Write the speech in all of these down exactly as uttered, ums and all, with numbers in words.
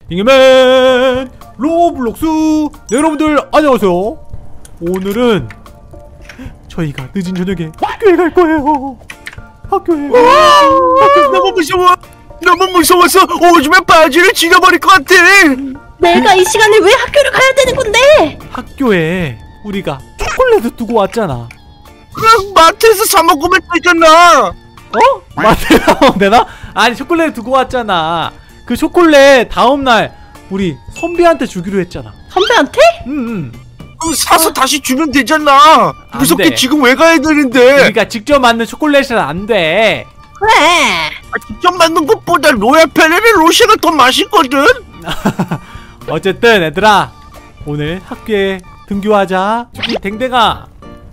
잉여맨 로블록스. 네, 여러분들 안녕하세요. 오늘은 저희가 늦은 저녁에 학교에 갈 거예요. 학교에. 학교 너무 무서워. 너무 무서워서 오줌에 바지를 찢어버릴 것 같아. 내가 이 시간에 왜 학교를 가야 되는 건데? 학교에 우리가 초콜릿을 두고 왔잖아. 그럼 마트에서 사 먹으면 되잖아. 어? 마트에 사면 되나? 아니, 초콜릿 두고 왔잖아. 그 초콜릿 다음날 우리 선배한테 주기로 했잖아. 선배한테? 응응. 그럼 사서 어. 다시 주면 되잖아. 무섭게 돼. 지금 왜 가야 되는데? 우리가 직접 만든 초콜릿은 안 돼. 그래. 아, 직접 만든 것보다 로얄 펠레의 로시가 더 맛있거든. 어쨌든 얘들아, 오늘 학교에 등교하자. 저기 댕댕아.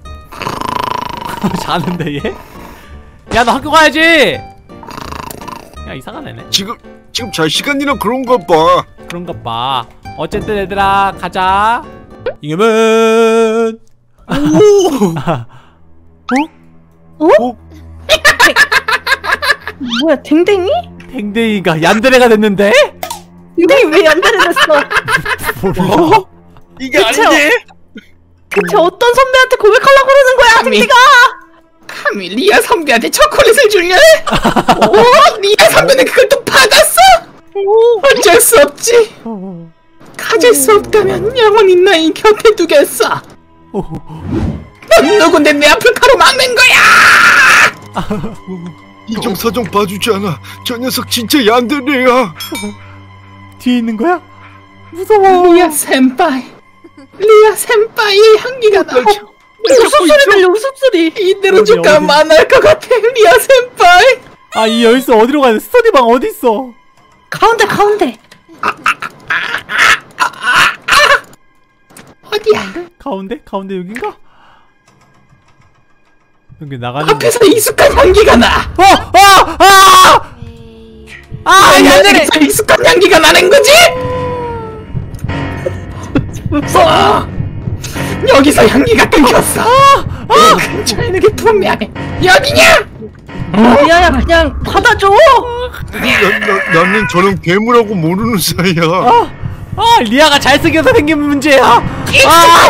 자는데 얘? 야, 너 학교 가야지. 야, 이상한 애네. 지금 지금 잘 시간이라 그런가 봐. 그런가 봐. 어쨌든 얘들아, 가자. 잉여맨. 오. 어? 어? 뭐야, 댕댕이? 댕댕이가 얀데레가 됐는데? 댕댕이 왜 얀데레 됐어? 몰라. 어? 이게 아닌데? 대체 어떤 선배한테 고백하려고 그러는 거야, 댕댕이가? 감히 리아 선배한테 초콜릿을 줄래? 오, 리아 선배는 그걸 또 받았어? 오, 어쩔 수 없지. 가질 수 없다면 영원히 나의 곁에 두겠어. 넌 누군데 내 앞을 가로막는 거야? 이정사정 봐주지 않아. 저 녀석 진짜 얀데레야. 뒤에 있는 거야? 무서워. 리아 센파이, 리아 센파이의 향기가 나. 웃음소리 들려, 웃음소리. 이대로 쭉 가면 만날 것 같아, 리아 센파이. 아, 이 열쇠 어디로 가야 돼? 스터디방 어디 있어? 가운데, 가운데. 어디야? 가운데? 가운데 여긴가? 여기 나가는. 앞에서 익숙한 향기가 나. 어! 아! 아! 아! 얀데레! 여기서 익숙한 향기가 나는 거지? 무서워. 여기서 향기가 끊겼어. 이 근처에 있는 게 분명해. 여기냐? 리아야, 그냥 받아줘. 나, 나, 나는 저런 괴물하고 모르는 사이야. 아! 아! 리아가 잘생겨서 생긴 문제야. 아!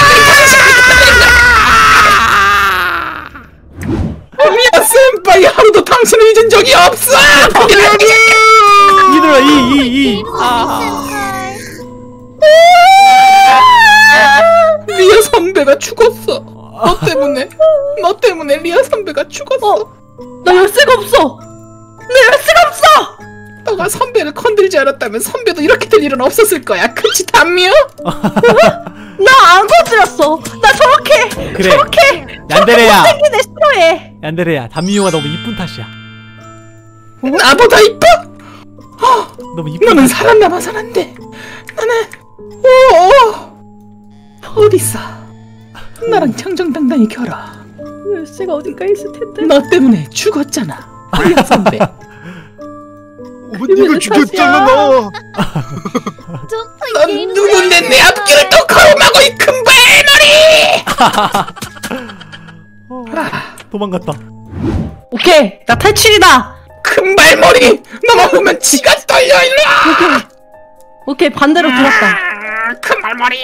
리아 센파이 하루도 당신을 잊은 적이 없어. 이들아, 이, 이, 이. 아. 리아 선배가 죽었어. 너 때문에. 너 때문에 리아 선배가 죽었어. 어, 나 열쇠가 없어. 내 열쇠가 없어. 너가 선배를 건들지 않았다면 선배도 이렇게 될 일은 없었을 거야. 그치, 담미요? 나 안 건드렸어. 나 저렇게 그래. 저렇게 얀데레야. 생긴 애 싫어해. 얀데레야, 담미용아 너무 이쁜 탓이야. 나보다 이뻐? 너무 이쁜. 너는 살았나봐선 안 돼. 나는 오 어딨어? 나랑 청정당당히 결혼. 열쇠가 어딘가 있을 텐데. 너 때문에 죽었잖아, 리아 선배. 어, 네가 죽였잖아. 너. 넌 누군데 내 앞길을 또 가로막고, 이 큰발머리! 도망갔다. 오케이, 나 탈출이다. 큰발머리! 너만 보면 지가 떨려. 일로와! 오케이, 반대로 돌았다. 큰발머리!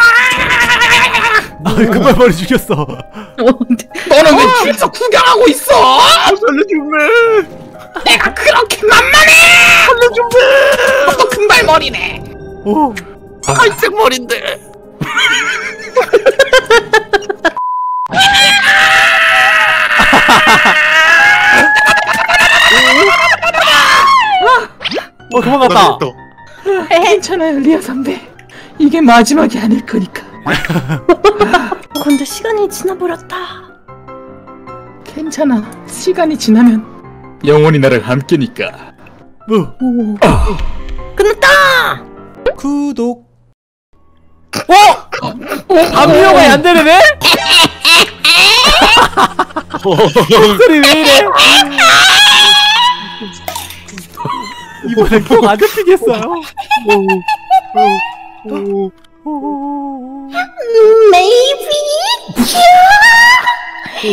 아, 금발머리 죽였어. 너는 왜 뒤에서 구경하고 있어? 살려줄래? 내가 그렇게 만만해! 살려줄래? 너도 큰발머리네. 오. 갈색 머리인데. 어, 도망갔다. 괜찮아요, 리아 선배. 이게 마지막이 아닐 거니까. 근데 시간이 지나버렸다. 괜찮아. 시간이 지나면 영원히 나를 함께니까. 뭐? 오. 끝났다. 구독. 어? 담미용아 얀데레네? 목소리 왜 이래? 이번엔 꼭 안 잡히겠어요. Maybe.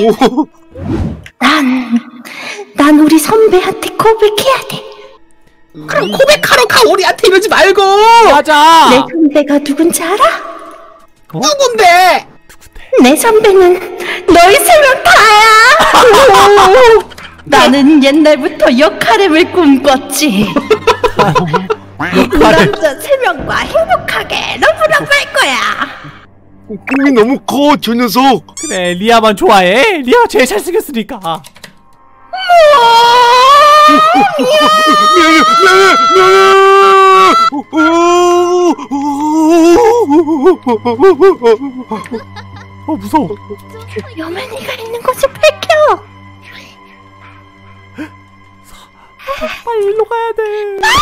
난, 난 우리 선배한테 고백해야 돼. 그럼 고백하러 가. 우리한테 이러지 말고. 맞아. 내 선배가 누군지 알아? 어? 누군데? 내 선배는 너희 세 명 다야. 나는 옛날부터 역할을 꿈꿨지. 남자 세 명과 행복하게 러브러브 할 거야. 꿈이 너무 커, 저 녀석. 그래, 리아만 좋아해. 리아가 제일 잘생겼으니까. 어, 무서워. 여맨이가 있는 곳을 밝혀. 빨리 일로 가야 돼.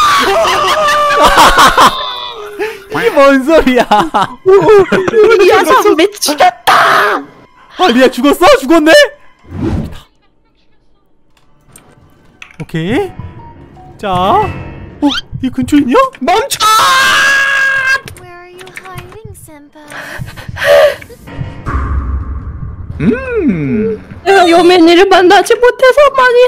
이게 뭔 소리야? 리아 선배 죽였다. 아, 리아 죽었어? 죽었네? 오케이. 자, 어, 이 근처에 있냐? 멈춰! Where are you hiding, Senpai? 음. 내가 여맨이를 만나지 못해서 많이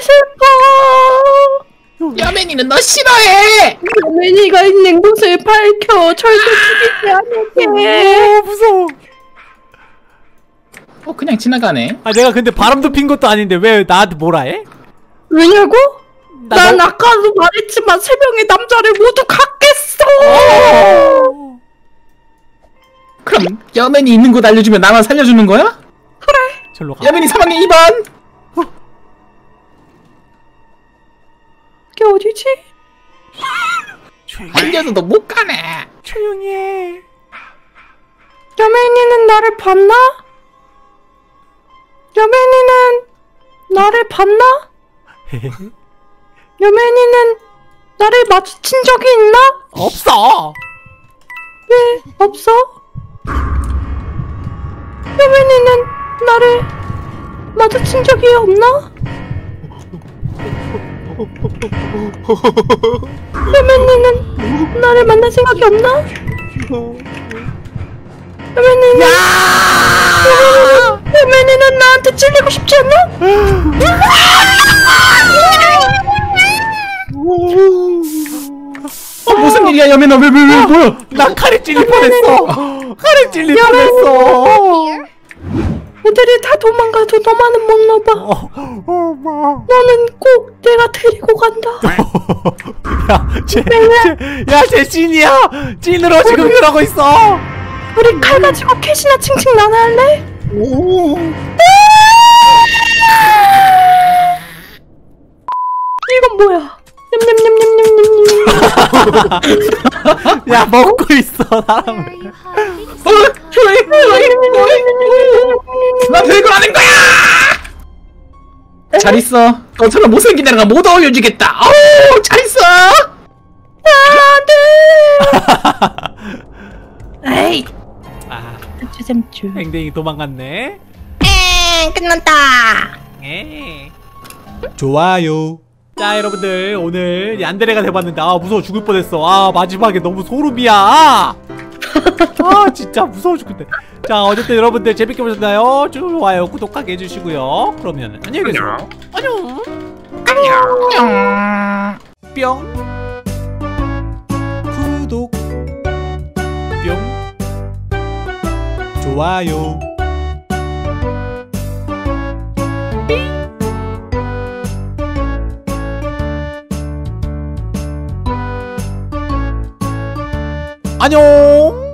슬퍼. 여맨이는 너 싫어해. 여맨이가 있는 곳을 밝혀. 절대 죽이지 않을게. 어, 무서워. 어 그냥 지나가네. 아, 내가 근데 바람도 핀 것도 아닌데 왜 나한테 뭐라 해? 왜냐고? 나 난 너- 아까도 말했지만 세 명의 남자를 모두 갖겠어. 그럼 여맨이 있는 곳 알려주면 나만 살려주는 거야? 절로 가. 여맨이 사방에 이 번. 이게 어디지? 조용히, 알려줘도 못 가네. 조용히 해. 여맨이는 나를 봤나? 여맨이는 나를 봤나? 여맨이는 나를 마주친 적이 있나? 없어. 왜 없어? 여맨이는 나를 마주친 적이 없나? 여맨이는 나를 만날 생각이 없나? 여맨이는 여맨이는, 여맨이는 나한테 찔리고 싶지 않나? 어 무슨 일이야 여맨아 왜 왜 왜 뭐야? 나 칼에 찔릴 뻔했어. 칼에 찔릴 뻔했어. Here? 애들이 다 도망가도 너만은 못 넣어봐. 어, 어, 뭐. 너는 꼭 내가 데리고 간다. 야, 쟤, 쟤, 야, 쟤 찐이야. 찐으로 지금 그러고 있어. 우리 칼 가지고 캐시나 칭칭 나눠할래? 이건 뭐야? 냠냠냠냠냠냠냠. 야, 먹고 있어, 사람을. Where are you hiding, 어 조이 조이 나 별거 아닌 거야. 잘 있어. 너처럼 못생긴 애랑 못 어울려주겠다. 어우 잘 있어. 에이, 아, 주sem주. 댕댕이 도망갔네. 엥, 끝났다. 에. 좋아요. 자, 여러분들 오늘 얀데레가 돼봤는데 아 무서워 죽을 뻔했어. 아 마지막에 너무 소름이야. 아 진짜 무서워 죽겠네. 자, 어쨌든 여러분들 재밌게 보셨나요? 좋아요 구독하게 해주시고요. 그러면 안녕히 계세요. 안녕. 안녕. 뿅. 구독. 뿅. 좋아요. 안녕.